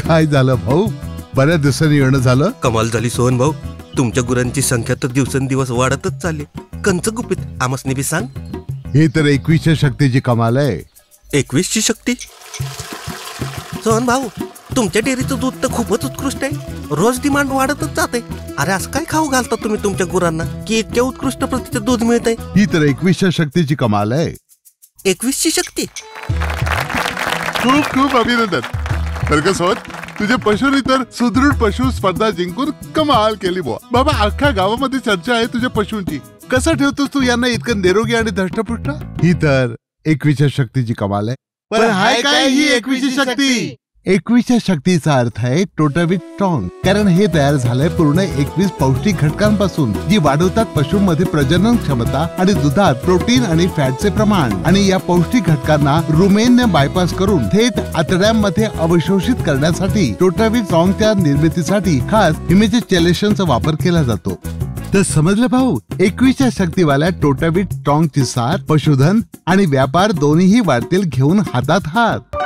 काय झालं भाऊ, बऱ्याच दिवसांनी येणं झालं? कमाल झाली सोहन भाऊ, तुमच्या गुरांची संख्या तर दिवसेंदिवस वाढतच चालली. कंच गुपित आमसने बी सांग. हे तर 21च्या शक्तीची कमाल आहे. 21ची शक्ती? सोहन भाऊ, तुमच्या डेअरीचं दूध तर खूपच उत्कृष्ट आहे. रोज डिमांड वाढतच जाते. अरे असं काय खाऊ घालता तुम्ही तुमच्या गुरांना की इतक्या उत्कृष्ट प्रतीचं दूध मिळतंय? ही तर 21च्या शक्तीची कमाल आहे. 21ची शक्ती? खूप खूप अभिनंदन. बरं का सोहन, तुझ्या पशुनी तर सुदृढ पशु स्पर्धा जिंकून कमाल केली बुवा. बाबा, अख्ख्या गावामध्ये चर्चा आहे तुझ्या पशूंची. कसं ठेवतोस तू यांना इतकं निरोगी आणि धष्टपुष्ट? ही तर 21च्या शक्तीची कमाल आहे. पण हाय काय ही 21ची शक्ती? 21च्या शक्तीचा अर्थ आहे टोटॅविट स्ट्रॉंग. कारण हे तयार झालंय पूर्ण 21 पौष्टिक घटकांपासून, जी वाढवतात पशूंमध्ये प्रजनन क्षमता आणि दुधात प्रोटीन आणि फॅटचे प्रमाण. आणि या पौष्टिक घटकांना रुमेनने बायपास करून थेट आतड्यांमध्ये अवशोषित करण्यासाठी टोटॅविट स्ट्रॉंगच्या निर्मितीसाठी खास इमेजिचेलेशनचा वापर केला जातो. तर समजलं भाऊ, 21च्या शक्तीवाल्या टोटॅविट स्ट्रॉंगची साथ पशुधन आणि व्यापार दोन्हीही वाढतील घेऊन हातात हात.